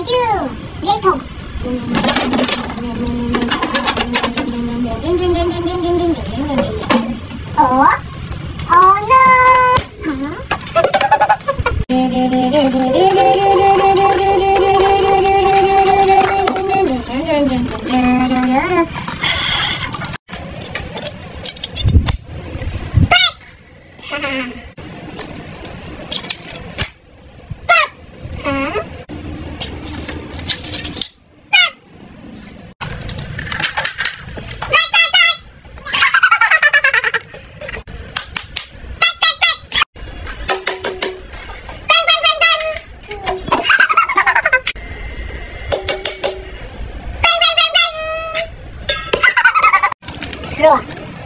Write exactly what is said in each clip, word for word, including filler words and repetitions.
do. Little. Oh. Oh no. Huh? Roar.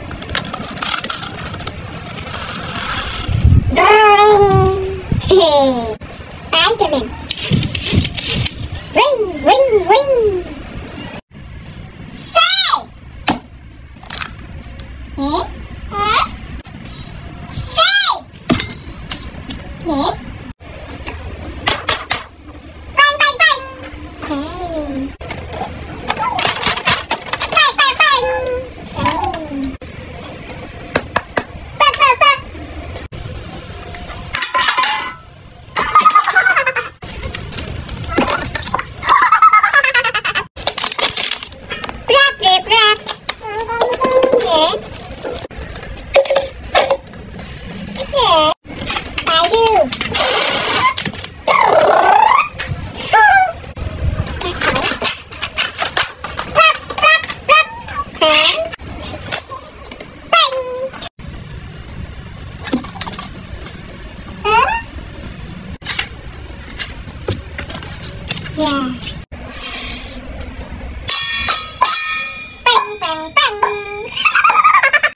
Hey, Spider-Man. Ring, ring, ring. Say. Eh? Huh? Say. Eh? Bang, bang, bang. Hey. Bang, bang, bang. Hey. Bang, bang, bang. Brap, brap, brap. Yeah. Yeah. I do. Brap, brap, brap. Huh? Bang. Huh? Yes.